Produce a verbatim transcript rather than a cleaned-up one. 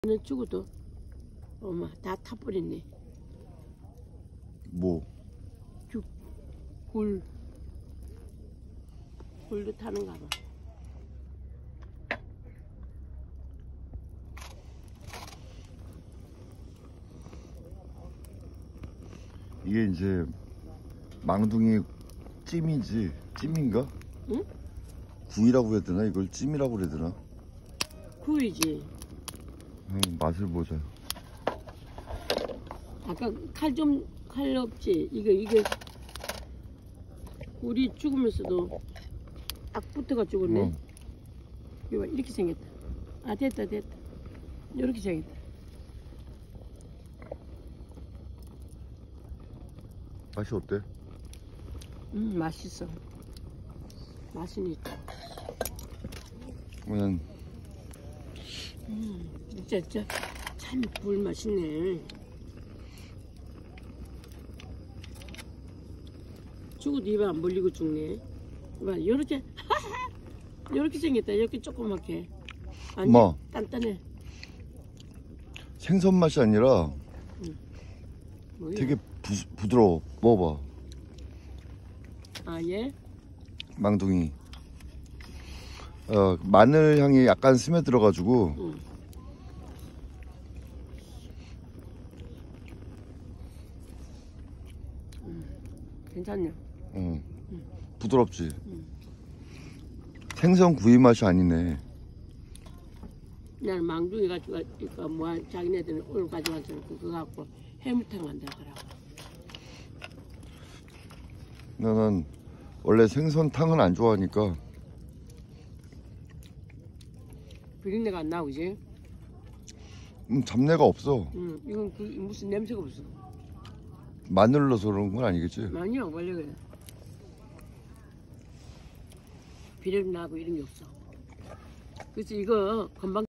는 죽어도 엄마 다 타버렸네. 뭐? 죽, 굴, 굴도 타는가 봐. 이게 이제 망둥이 찜이지. 찜인가? 응? 구이라고 해야 되나? 이걸 찜이라고 해야 되나? 구이지. 음, 맛을 보자. 아까 칼 좀 칼 없지. 이거 이거 굴이 죽으면서도 딱 붙어가 죽었네. 어. 이거 봐, 이렇게 생겼다. 아 됐다 됐다. 이렇게 생겼다. 맛이 어때? 음 맛있어. 맛은 있다. 그냥 음 진짜 진짜 참 굴 맛있네. 죽어도 입 안 벌리고 죽네. 봐 요렇게 요렇게 생겼다. 이렇게 조그맣게. 아니 엄마. 단단해. 생선 맛이 아니라 뭐야? 되게 부, 부드러워. 먹어봐. 아 예? 망둥이. 어, 마늘 향이 약간 스며들어가지고 응. 음, 괜찮네. 어, 부드럽지. 응. 생선 구이 맛이 아니네. 나는 망둥이 가지고 그러니까 뭐 자기네들은 오늘 가져왔잖아. 그거 갖고 해물탕 한다 그러고. 나는 원래 생선탕은 안 좋아하니까. 비린내가 안 나오지? 음, 잡내가 없어. 응. 이건 그 무슨 냄새가 없어. 마늘 넣어서 그런 건 아니겠지? 아니야 원래 그래. 비린 나고 이런 게 없어. 그래서 이거 금방